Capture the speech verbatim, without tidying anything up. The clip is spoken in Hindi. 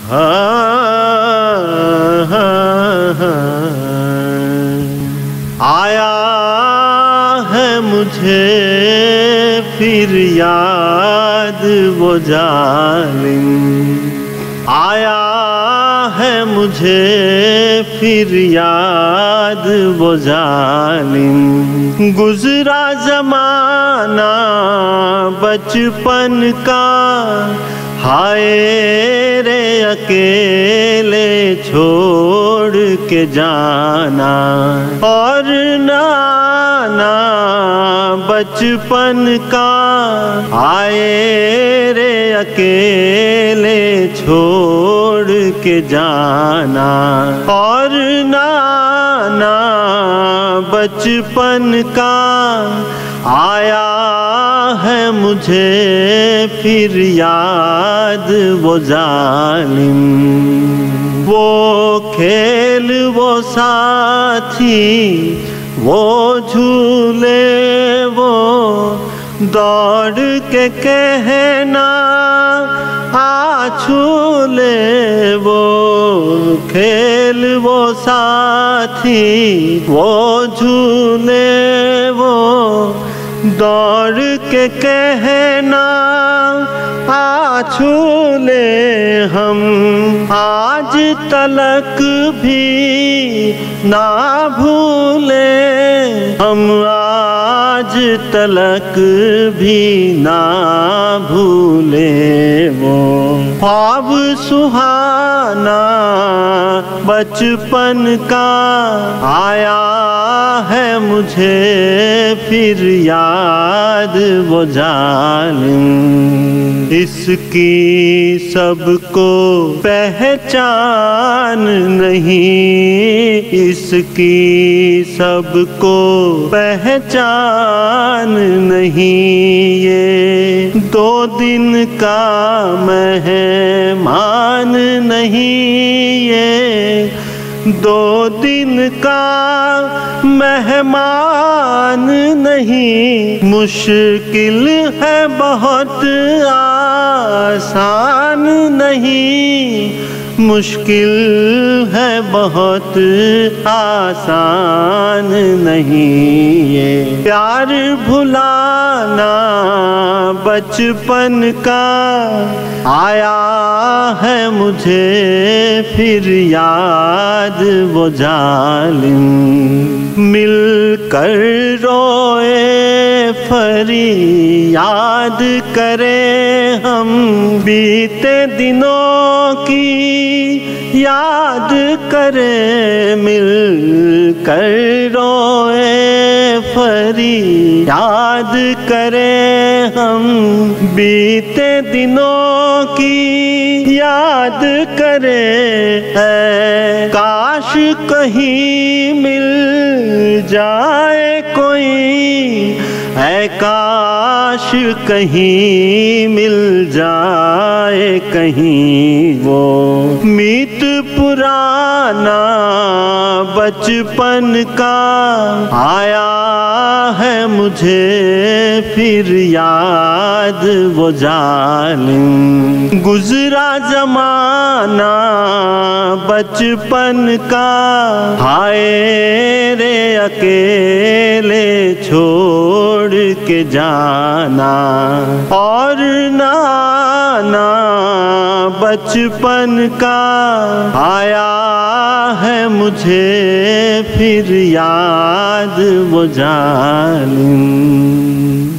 हाँ, हाँ, हाँ। आया है मुझे फिर याद वो जालिम, आया है मुझे फिर याद वो जालिम। गुजरा जमाना बचपन का, हाय रे अकेले छोड़ के जाना। और नाना बचपन का, आए रे अकेले छोड़ के जाना। और नाना बचपन का, आया है मुझे फिर याद वो जालिम। वो खेल वो साथी वो झूले वो दौड़ के कहना आ छूले। वो खेल वो साथी वो झूले वो दौड़ के कहना आ छूले। हम आज तलक भी ना भूले, हम आज तलक भी ना भूले। वो ख्वाब सुहाना बचपन का, आया है मुझे फिर याद वो जालिम। इसकी सबको पहचान नहीं, इसकी सबको पहचान नहीं। ये दो दिन का मेहमान नहीं, ये दो दिन का मेहमान नहीं। मुश्किल है बहुत आसान नहीं, मुश्किल है बहुत आसान नहीं। ये प्यार भुलाना बचपन का, आया है मुझे फिर याद वो जालिम। मिलकर रोए फरियाद करें हम, बीते दिनों की याद करें। मिलकर रोए फरियाद करें हम, बीते दिनों की याद करें। है काश कहीं मिल जाए कोई, है काश कहीं मिल जाए कहीं। वो मीत पुराना बचपन का, आया है मुझे फिर याद वो जालिम। गुजरा जमाना बचपन का, हाय रे अकेले छोड़ के जाना। और नाना बचपन का, आया है मुझे फिर याद वो जालिम।